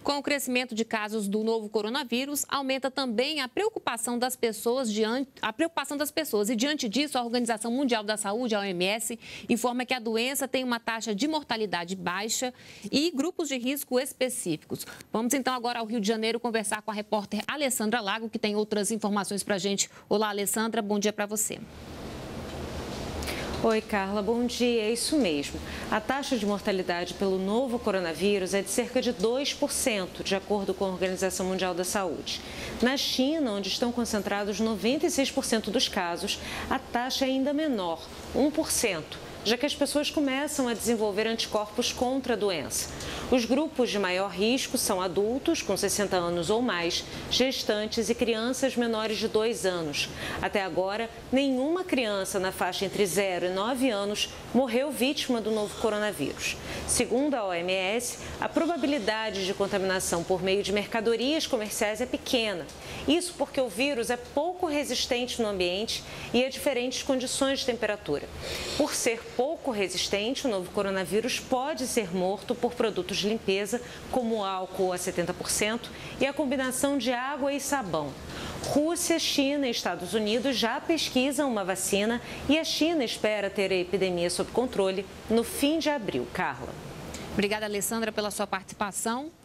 Com o crescimento de casos do novo coronavírus, aumenta também a preocupação das pessoas e diante disso, a Organização Mundial da Saúde, a OMS, informa que a doença tem uma taxa de mortalidade baixa e grupos de risco específicos. Vamos então agora ao Rio de Janeiro conversar com a repórter Alessandra Lago, que tem outras informações para a gente. Olá, Alessandra, bom dia para você. Oi, Carla, bom dia. É isso mesmo. A taxa de mortalidade pelo novo coronavírus é de cerca de 2%, de acordo com a Organização Mundial da Saúde. Na China, onde estão concentrados 96% dos casos, a taxa é ainda menor, 1%. Já que as pessoas começam a desenvolver anticorpos contra a doença. Os grupos de maior risco são adultos com 60 anos ou mais, gestantes e crianças menores de 2 anos. Até agora, nenhuma criança na faixa entre 0 e 9 anos morreu vítima do novo coronavírus. Segundo a OMS, a probabilidade de contaminação por meio de mercadorias comerciais é pequena. Isso porque o vírus é pouco resistente no ambiente e a diferentes condições de temperatura. Por ser pouco resistente, o novo coronavírus pode ser morto por produtos de limpeza, como álcool a 70% e a combinação de água e sabão. Rússia, China e Estados Unidos já pesquisam uma vacina e a China espera ter a epidemia sob controle no fim de abril. Carla. Obrigada, Alessandra, pela sua participação.